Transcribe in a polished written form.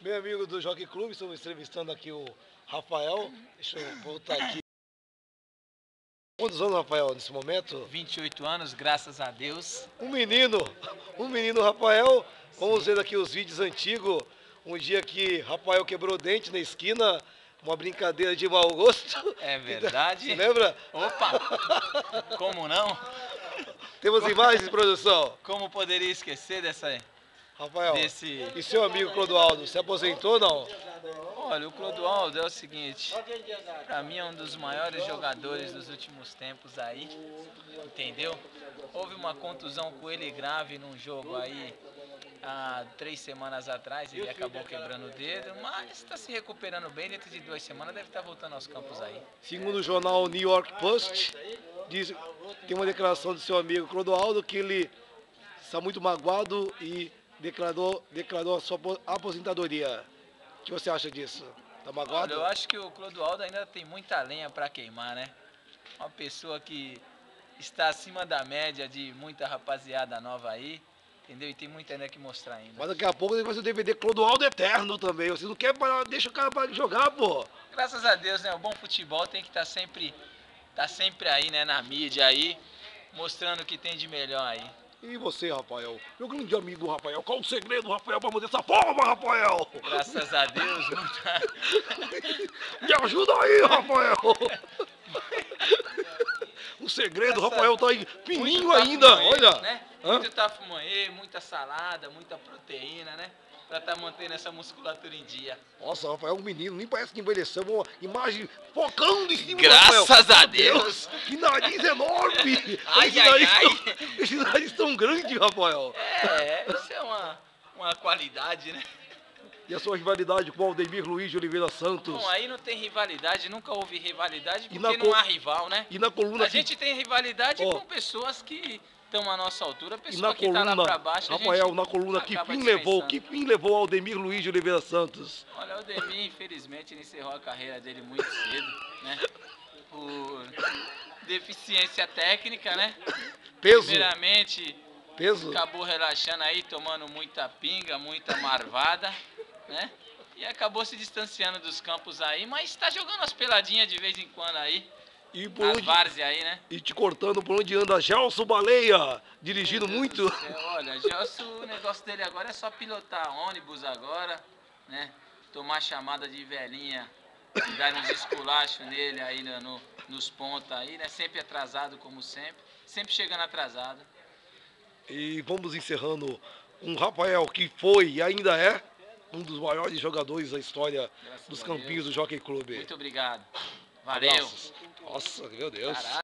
Bem, amigo do Jockey Clube, estamos entrevistando aqui o Rafael. Deixa eu voltar aqui. Quantos anos, Rafael, nesse momento? 28 anos, graças a Deus. Um menino Rafael. Vamos ver aqui os vídeos antigos. Um dia que Rafael quebrou o dente na esquina, uma brincadeira de mau gosto. É verdade. Você lembra? Opa! Como não? Temos imagens, produção. Como poderia esquecer Rafael, desse... e seu amigo Clodoaldo, se aposentou ou não? Olha, o Clodoaldo é o seguinte, pra mim é um dos maiores jogadores dos últimos tempos aí, entendeu? Houve uma contusão com ele grave num jogo aí há 3 semanas atrás, ele acabou quebrando o dedo, mas está se recuperando bem, dentro de 2 semanas deve estar voltando aos campos aí. Segundo o jornal New York Post, tem uma declaração do seu amigo Clodoaldo que ele está muito magoado e declarou a sua aposentadoria. O que você acha disso? Tá magoado? Olha, eu acho que o Clodoaldo ainda tem muita lenha para queimar, né? Uma pessoa que está acima da média de muita rapaziada nova aí, entendeu? E tem muita ainda que mostrar ainda. Mas daqui a pouco vai ser o DVD Clodoaldo Eterno também. Você não quer parar, deixa o cara para de jogar, pô. Graças a Deus, né? O bom futebol tem que estar sempre aí, né? Na mídia aí, mostrando o que tem de melhor aí. E você, Rafael? Meu grande amigo Rafael, qual o segredo, Rafael, para manter essa forma, Rafael? Graças a Deus, Me ajuda aí, Rafael! O segredo, Rafael, tá aí fininho ainda, olha! Né? Muito tafumanhê, muita salada, muita proteína, né? Pra estar mantendo essa musculatura em dia. Nossa, Rafael, um menino, nem parece que envelheceu, uma imagem focando em cima Graças do Rafael. a Deus! Que nariz enorme! Ai, Esse nariz tão grande, Rafael! Isso é uma qualidade, né? E a sua rivalidade com o Aldemir Luiz de Oliveira Santos? Bom, aí não tem rivalidade, nunca houve rivalidade, porque não há rival, né? E na coluna a gente tem rivalidade com pessoas que estão à nossa altura, a pessoa que coluna, tá lá pra baixo, Rafael, na coluna, que fim levou Aldemir Luiz de Oliveira Santos? Olha, o Aldemir, infelizmente, ele encerrou a carreira dele muito cedo, né? Por deficiência técnica, né? Peso. Primeiramente, acabou relaxando aí, tomando muita pinga, muita marvada, né? E acabou se distanciando dos campos aí, mas tá jogando as peladinhas de vez em quando aí. E por as várzea aí, né? E te cortando por onde anda Gelson Baleia, dirigindo muito. Olha, Gelson, o negócio dele agora é só pilotar ônibus agora, né? Tomar chamada de velhinha, dar uns esculachos nele aí nos pontos aí, né? Sempre atrasado como sempre chegando atrasado. E vamos encerrando com o Rafael, que foi e ainda é um dos maiores jogadores da história dos campinhos do Jockey Clube. Muito obrigado. Valeu. Abraços. Nossa, meu Deus. Caralho.